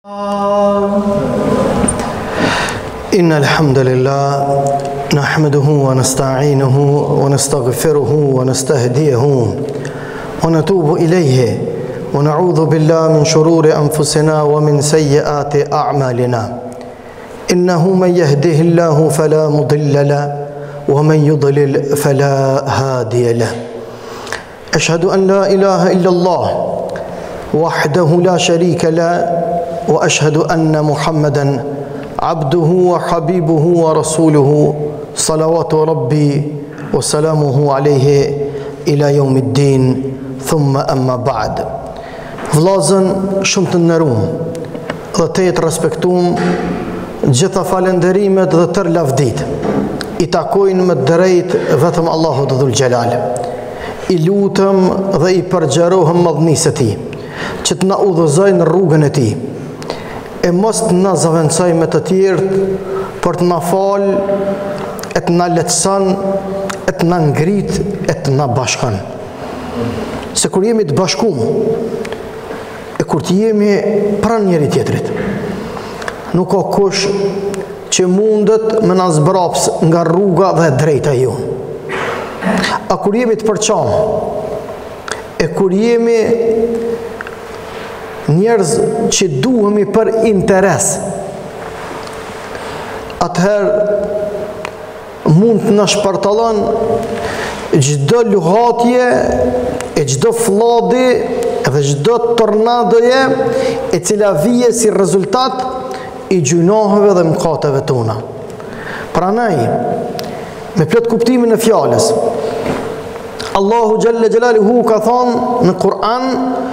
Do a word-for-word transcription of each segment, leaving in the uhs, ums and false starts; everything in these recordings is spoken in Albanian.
إن الحمد لله نحمده ونستعينه ونستغفره ونستهديه ونتوب إليه ونعوذ بالله من شرور أنفسنا ومن سيئات أعمالنا إنه من يهده الله فلا مضل له ومن يضلل فلا هادي له أشهد أن لا إله إلا الله وحده لا شريك له وأشهد أن محمدًا عبده وحبيبه ورسوله صلوات ربي وسلامه عليه إلى يوم الدين ثم أما بعد. Vllazën shumë të nderuam dhe të jetë respektuam, gjitha falenderimet dhe tërë lavdit i takojnë më drejt vetëm Allahut Dhul Gjelal. I lutëm dhe i përgjerohëm madhnisë e Tij që të na udhëzoj në rrugën e Tij, e mos të na zaventësoj me të tjerët për të na fal, e të na lehtëson, e të na ngrit, e të na bashkon. Se kur jemi të bashkuar, e kur të jemi pranë njëri tjetrit, nuk ka kush që mundet me na zbraps nga rruga dhe drejta jonë. A kur jemi të përçam, e kur jemi njerëz që duhemi për interes, atëherë mund të na shpartallon çdo luhatje e çdo flladi dhe çdo tornadoje e cila vije si rezultat i gjunoheve dhe mëkateve tona. Prandaj, me plot kuptimin e fjalës, Allahu Jalla Jalaluhu ka thënë në Kur'an: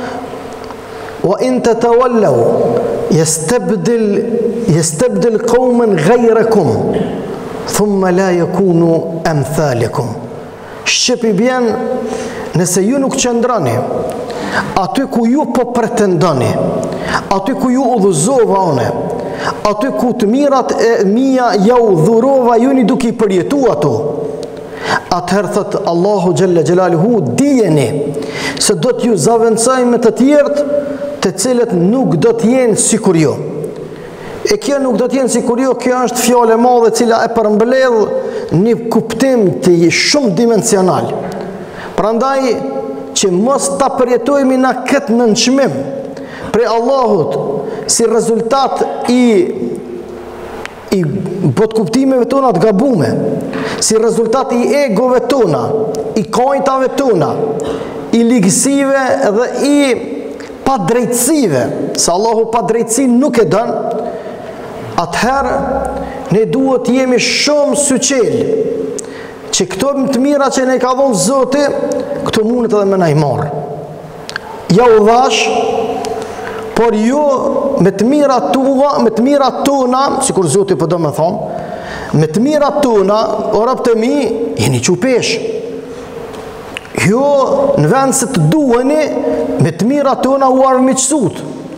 wa in tatawallaw yastabdil yastabdil qauman ghayrakum thumma la yakunu amthalakum. Shqipi bjen, nëse ju nuk qëndrani aty ku ju po pretendoni, aty ku ju udhëzova une, aty ku të mirat e mia ja udhurova juni duke i përjetu ato, atëherë thëtë Allahu Gjelle Gjelaluhu, dijeni se do t'ju zaventësaj me të tjertë të cilët nuk do t'jenë si kur jo. E kjo nuk do t'jenë si kur jo, kjo është fjale madhe cila e përmbledh një kuptim të shumë dimensional. Prandaj që mos ta përjetojmë na këtë nënçmim prej Allahut si rezultat i i bot kuptimeve tona të gabume, si rezultat i egove tona, i kajtave tona, i ligësive dhe i pa drejtësive, se Allahu pa drejtësi nuk e dën, atëherë ne duhet jemi shumë syqel që këto më të mira që ne ka dhonë Zoti, këto mundet edhe me na i marë. Ja u dhash, por jo me të mira tua, me të mira tona, si kur Zoti po do me thonë, me të mira tona, o rap të mi, jeni qupesh. Jo në vend se të duheni, me të mira tona u armiqësut.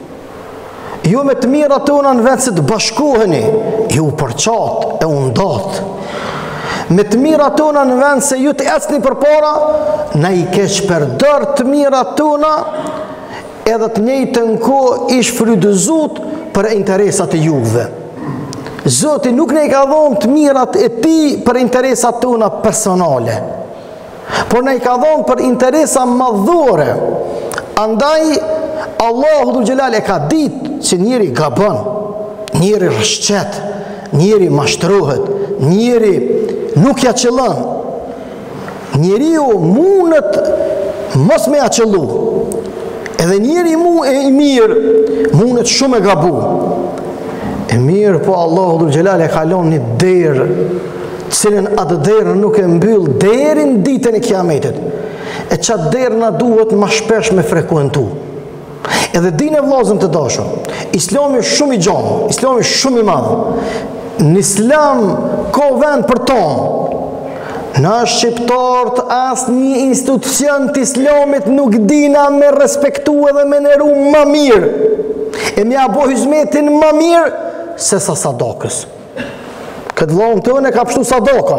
Jo me të mira tona në vend se të bashkoheni, ju përqat e undat. Me të mira tona në vend se ju të ecni për para, na i keq përdor të mira tona, edhe të njëjtën kohë ish frydëzut për interesat e juve. Zoti nuk ne i ka dhonë të mirat e Tij për interesat tona personale, por ne i ka dhonë për interesa madhore. Andaj Allahu Dhul Gjelal e ka ditë që njëri gabon, njëri rëshqet, njëri mashtrohet, njëri nuk ja qëllon, njeriu mundet mos me ja qëllu, edhe njëri mu e i mirë mundet shumë e gabu. E mirë, po Allahu Dhul Gjelal e kalon një derë, cilën atë derë nuk e mbyll deri në ditën e Kiametit. E qatë derë na duhet ma shpesh me frekuentu. Edhe dine vllazën të dashur, Islami është shumë i gjamë, Islami është shumë i madhë. Në Islam ka vend për tonë. Na shqiptarët asë një institucion të Islamit nuk dina me respektu edhe me neru ma mirë, e mja bo hizmetin ma mirë se sa sadakës. Këtë vllahun tëne ka pështu sadaka,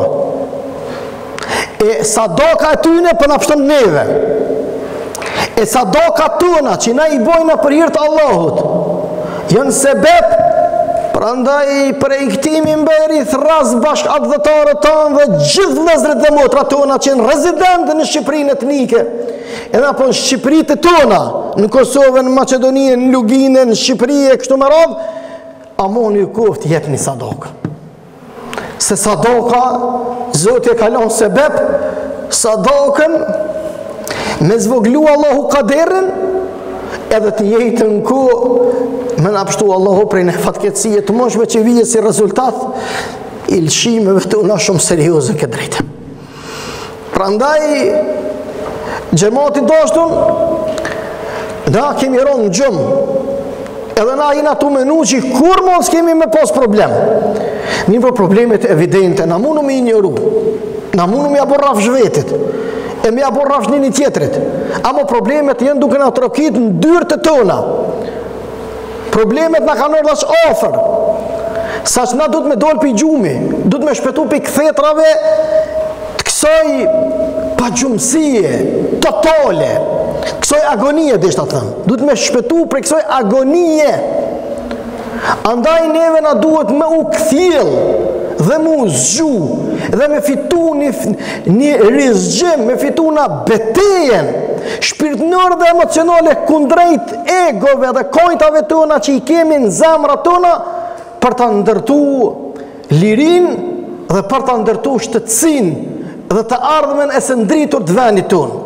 e sadaka e tyne për na pështën neve, e sadaka tona që na i bojna për hir të Allahut, janë sebeb, prandaj prej këtimi mberi thras bashkë adhëtarët tonë dhe gjithë vëllezërit dhe motrat tona që janë rezidentë në Shqipërinë etnike, edhe apo në Shqipëritë tona, në Kosovë, në Maqedoninë, në Luginë, në Shqipëri e kështu me radhë, amoni ju koft jepni sadaka. Se sadaka, Zoti e ka lënë sebeb, sadakën me zvoglu Allahu kaderin, edhe të njëjtën ku me në apështu Allahu prej në fatkecije të mëshme që vije si rezultat i lëshimeve të una shumë serioze këtë drejtë. Prandaj, gjemati dashtun, na kemi ronë në gjumë, edhe na jina tu menu që kur mos kemi me pos problem. Një për problemet evidente, na mundu me ignoru, na mundu me aborraf zhvetit, e me aborraf një një tjetrit, amo problemet jenë duke na trokit në dyrë të tona. Problemet na kanë ardhur as ofër, sa që na duhet me dol për i gjumi, duhet me shpetu për i këthetrave të kësoj pa gjumësie, totale, kësoj agonie, dhe shta të thëmë, duhet me shpetu për i kësoj agonie. Andaj neve na duhet me u këthjel dhe me u zgju dhe me fitu një, një rizgjim, me fitu në betejen shpirtënore dhe emocionale kundrejt egove dhe kojtave tona që i kemi në zemra tona për të ndërtu lirin dhe për të ndërtu shtetësin dhe të ardhmen e së ndritur të vendit tonë.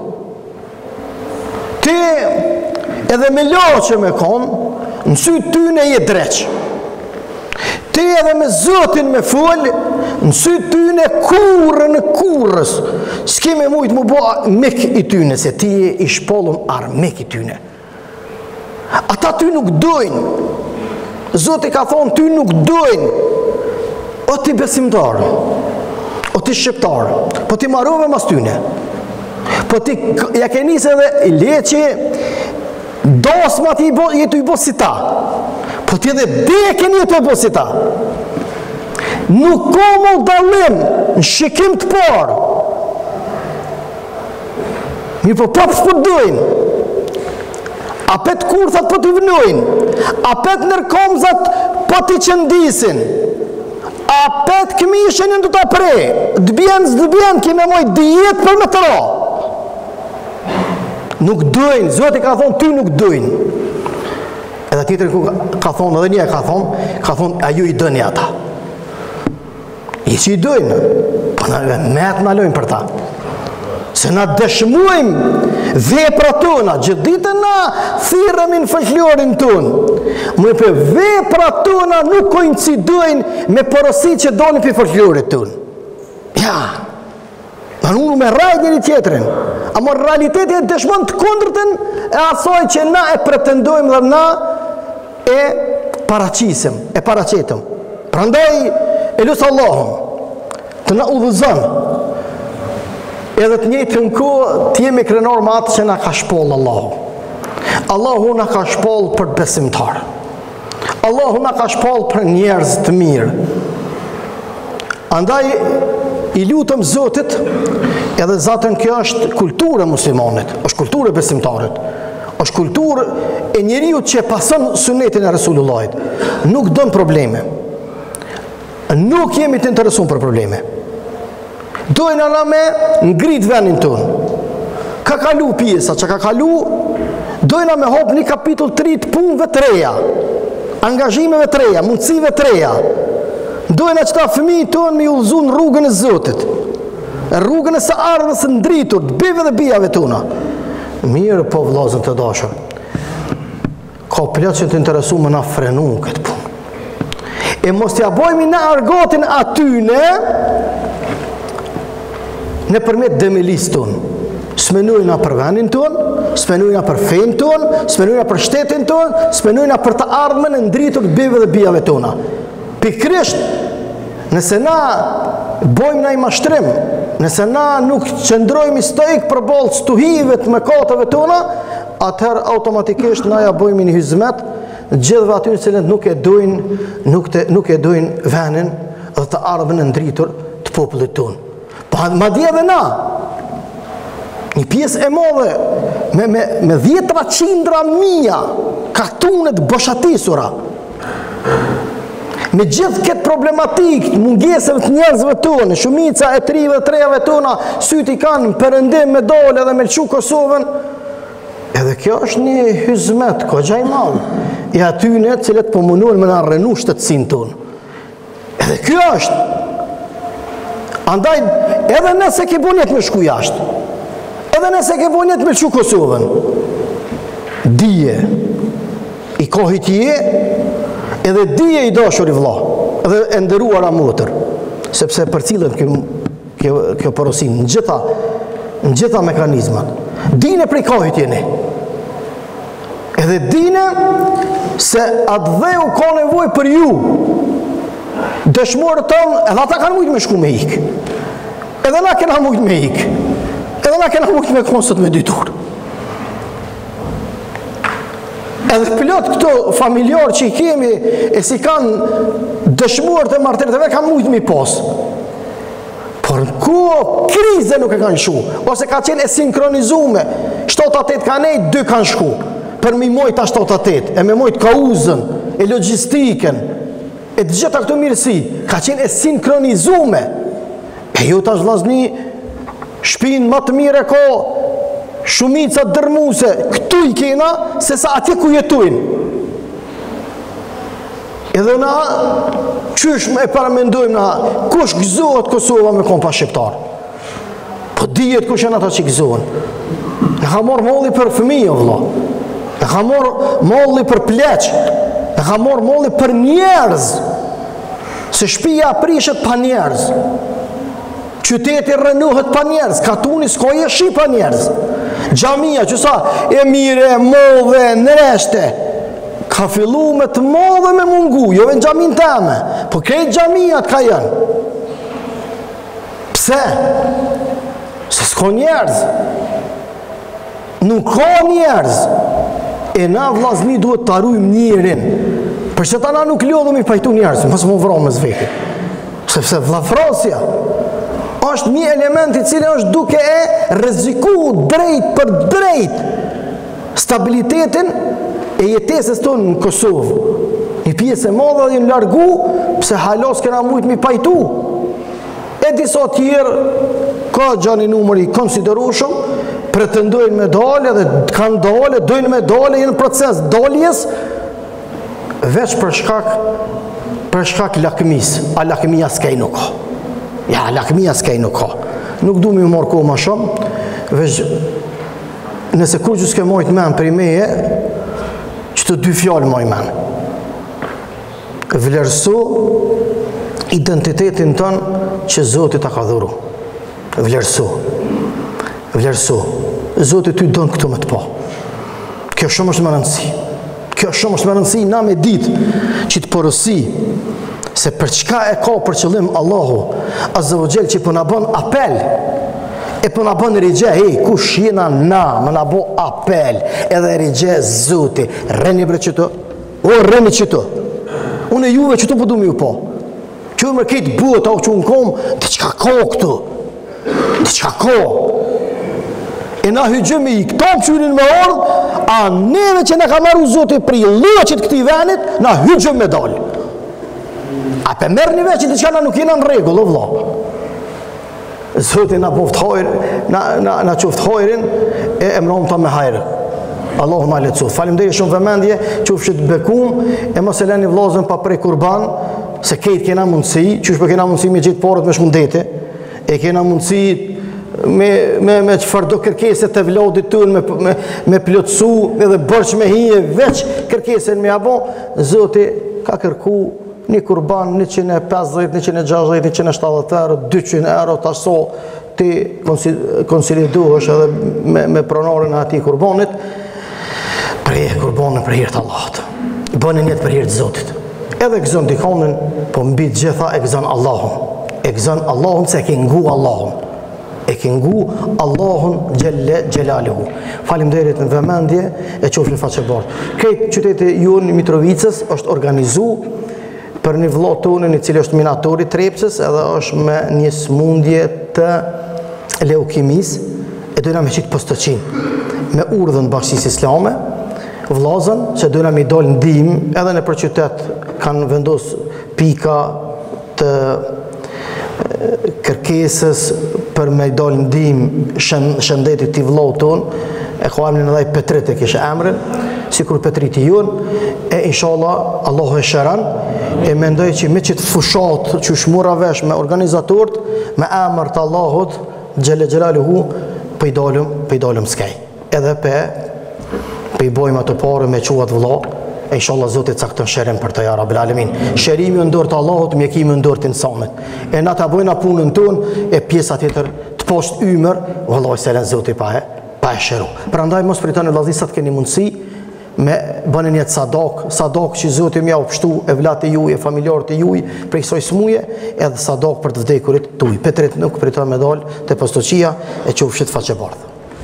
Ti edhe me loqe me konë, në sy ty në je dreq. Ti edhe me Zotin me full, në sy ty në kurë në kurës. S'ki me mujtë mu bo mik i tyne, se ti je i shpollun armik i tyne. Ata ty nuk dojnë. Zoti ka thonë ty nuk dojnë. O ti besimtar, o ti shqiptar, po ti marove mas tyne. Po ti ja ke njëse dhe i leqe, dosma ti jetu i bo si ta, po ti edhe beke jetu i bo si ta. Nuk ka më dalim në shikim të parë. Mi po popës po dojnë, apet kurthat po t'i vënojnë, apet nërkomzat po t'i qëndisin, apet këmishën në të të prej, dëbjen, zdëbjen, kime moj dijet për me të ra. Nuk dojnë, Zoti ka thonë, ty nuk dojnë. Edhe tjetër ku ka thonë, edhe një ka thonë, ka thonë, a ju i dëni ata. I që i dojnë, pa në metë në lojnë për ta. Se na dëshmuajmë vepra tona, gjithë ditën na thirremi në folklorin ton. Më për vepra tona nuk koincidojnë me porosit që dolin për folklorit ton. Ja, në unë me rajt njëri tjetërin, ama realiteti e dëshmon të kundërtën e asoj që na e pretendojmë dhe na e paraqisim, e paraqetëm. Prandaj, e lusë Allahum të na udhëzon, edhe të njëjtë në kohë të jemi krenar më atë që na ka shpoll Allahu. Allahu na ka shpoll për besimtar. Allahu na ka shpoll për njerëz të mirë. Andaj i lutëm Zotit, edhe zatën kjo është kulturë e muslimanit, është kulturë e besimtarit, është kulturë e njeriu që pason sunetin e Resulullahit. Nuk dën probleme. Nuk jemi të interesuar për probleme. Dojnë ana me ngrit vendin tonë. Ka kalu pjesa që ka kalu, dojnë me hop një kapitull tri të punëve të reja, angazhimeve të reja, mundësive të reja. Dojnë që ta fëmijë tonë me ullëzu në rrugën e Zotit, rrugën e së ardhës së ndritur, të bive dhe bijave tona. Mirë po vllazën të dashur, ka plot që të interesu më na frenu këtë punë. E mos t'ja bojmi në argotin atyne, në përmet demilis tonë. Smenujna për vendin tonë, smenujna për fejnë tonë, smenujna për shtetin tonë, smenujna për të ardhmen e ndritur të bive dhe bijave tona. Pikrisht, nëse na bojmë na i mashtrim, nëse na nuk qëndrojmë i stoik për bolë stuhive të mëkateve tona, atëherë automatikisht na ja bojmë një hizmet gjithëve aty në cilët nuk e dojnë, nuk, te, nuk e dojnë venin dhe të ardhmen e ndritur të popullit tonë. Pa ma dje dhe na, një pjesë e modhe, me, me, me dhjetra qindra mija, kartunet bëshatisura, Me gjithë këtë problematikë, mungesën të njerëzve tonë, shumica e trive, treve tona, syti kanë përëndim me dole dhe me lëqu Kosovën, edhe kjo është një hyzmet, ko gjaj malë, i atyne cilët po munduan me në rrenu shtetësinë tonë. Edhe kjo është. Andaj, edhe nëse ke bunjet me shku jashtë, edhe nëse ke bunjet me lëqu Kosovën, dije, i kohit je, edhe dije i dashur i vlla, edhe e nderuar a motër, sepse përcillet kjo kjo kjo porosim në gjitha në gjitha mekanizmat. Dine prej kohit jeni. Edhe dine se atë dheu ka nevojë për ju. Dëshmorët tonë, edhe ata kanë mujtë me shku me ik. Edhe na kena mujtë me ik. Edhe na kena mujtë me konsët me dytur. Edhe plot këto familjarë që i kemi e si kanë dëshmuar të martirëteve kanë mujtë mi posë. Por në ku krize nuk e kanë shku, ose ka qenë e sinkronizume, shtatë atet ka nejtë, dy kanë shku, për mi mojtë a shtatë atet, e me mojtë kauzën, e logistiken, e të gjitha këto mirësi, ka qenë e sinkronizume. E ju tash vllazni, shpinë më të mire ko, shumica dërmuse, këtu i kena, se sa atje ku jetuin. Edhe na, qysh e paramendojmë na, kush gëzohet Kosova me kompa shqiptar? Po dijet kush janë ata që gëzohen. Në ka morë molli për fëmijë, vëlla. Në ka morë molli për pleq. Në ka morë molli për njerëz. Se shtëpia prishet pa njerëz. Qyteti rrënohet pa njerëz, katuni s'ka jeshi pa njerëz. Xhamia që sa e mire, modhe, nëreshte, ka fillu me të modhe me mungu, jo në xhamin teme, po krejt xhamiat ka janë. Pse? Se s'ka njerëz. Nuk ka njerëz. E na vllazni duhet të arrujmë njerin. Për që ta na nuk lodhëm i pajtu njerëz, mos më vrojmë me zveti. Sepse vllafrosja është një element i cili është duke e rreziku drejt për drejt stabilitetin e jetesës tonë në Kosovë. Një pjesë e madhe dhe në largu, pse halos kena mujtë mi pajtu. E disa tjerë, ka gjani numëri konsiderueshëm, pretendojnë me dale dhe kanë dale, dojnë me dale, jenë proces daljes, veç për shkak, për shkak lakmis, a lakmia s'kej nuk ka. Ja, lakmia s'kej nuk ka. Nuk du mi morë kohë ma shumë, veç, nëse kur që s'ke mojtë men për i meje, që të dy fjallë mojë men. Vlerësu identitetin tënë që Zotit ta ka dhuru. Vlerësu. Vlerësu. Zotit ty dënë këtu me të po. Kjo shumë është më rëndësi. Kjo shumë është më rëndësi, na me ditë që të porësi, se për çka e ka për qëllim Allahu Azza wa Jall që po na bën apel, e po na bën rigje, hey, kush jena na, më na bë apel, edhe rigje Zoti, rreni bre çto, o rreni çto. Unë juve çto po duam ju po. Që më këtë buët au që unë kom, diçka ka këtu. Diçka ka. E na hyjëmi i këto pëqyrin me ardhë, a neve që na ka marru Zoti për i loqit këti venit, na hyjëm me dalë. A pe merë një veç që diçka na nuk jena në regull, o vla. Zoti na poft hajrë, na, na, na qoft hajrin, e emram ta me hajrë. Allahu na lecu. Faleminderit shumë vëmendje, qofshit bekum, e mos e leni vllazën pa prej kurban, se kejt kena mundësi, qysh për kena mundësi me gjithë parët me shmundete, e kena mundësi me, me, me qëfar do kërkeset të vlodit tënë, me, me, me plotësu, edhe bërç me hije, veç kërkesen me abo, Zoti ka kërku një kurban njëqind e pesëdhjetë, njëqind e gjashtëdhjetë, njëqind e shtatëdhjetë euro, dyqind euro, taso ti konsolidohesh edhe me, me pronarin e ati kurbanit, preje kurbanën për hirtë Allahut. Bëni njëtë për hirtë Zotit. Edhe gëzën dikonën, po mbi gjitha e gëzën Allahun. E gëzën Allahun se e ke ngu Allahun. E ke ngu Allahun gjelle gjelaluhu. Faleminderit në vëmendje e qofshin faqebartë. Këtë qyteti jonë Mitrovicës është organizu për një vëlla tonë i cili është minatori Trepsës, edhe është me një smundje të leukimisë, e dojna me qitë postëqin, me urdhën Bashkisë Islame, vllazën që dojna me i dalë ndim, edhe në për qytet kanë vendos pika të kërkesës për me dalë ndihmë shëndetit t'i vëllaut ton, e ka emrin edhe Petrit e kishte emrin, sikur Petriti jon, e inshallah Allahu e shëron, e mendoj që me qëtë fushat që shmura vesh me organizatorët, me emër të Allahut xhelle xhelaluhu, për i dalëm, për i dalëm skaj. Edhe pe, për i bojmë atë parë me quat vëlla, e inshallah Zotit cakton shërim për të, ja Rabbil Alamin. Shërimi në dorë të Allahut, mjekimi në dorë të insanit. E na ta bëjna punën tonë, e pjesa tjetër të poshtë ymër, vallahi selen Zotit pa e, pa e shëru. Prandaj mos pritoni vëllezër sa të keni mundësi me bënë një sadak, sadak që Zoti më ia pështu e vlatë juaj, e familjarët e juaj prej kësaj smuje, edhe sadak për të vdekurit tuaj. Petrit nuk priton me dal te postoqia e qofshit faqe bardhë.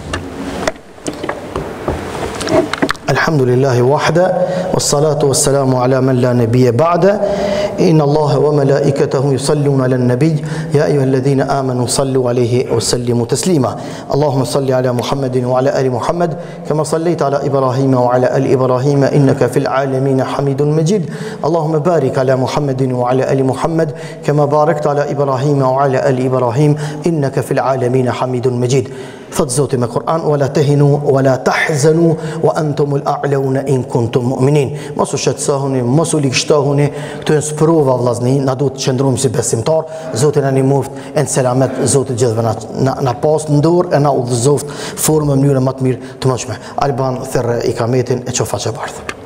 Alhamdulillahi wahda, wassalatu wassalamu ala man la nabiyya ba'da. Inna Allaha wa malaikatahu yusalluna ala an-nabiy ya ayyuhalladhina amanu sallu alayhi wa sallimu taslima. Allahumma salli ala Muhammadin wa ala ali Muhammad kama sallaita ala Ibrahim wa ala ali Ibrahim innaka fil alamin Hamidun Majid. Allahumma barik ala Muhammadin wa ala ali Muhammad kama barakta ala Ibrahim wa ala ali Ibrahim innaka fil alamin Hamidun Majid. Thot Zoti me Kur'an, wala tahinu wala tahzanu wa antumul a'launa in kuntum mu'minin. Mos u shqetësohuni, mos u ligështohuni, këto janë sprova vllazni, na duhet të qëndrojmë si besimtar. Zoti na ndihmoft, en selamet, Zoti gjithëve na na, na pas në dorë e na udhëzoft formë mënyrë më të mirë të mëshme. Alban thërë ikametin e qofaqe bardhë.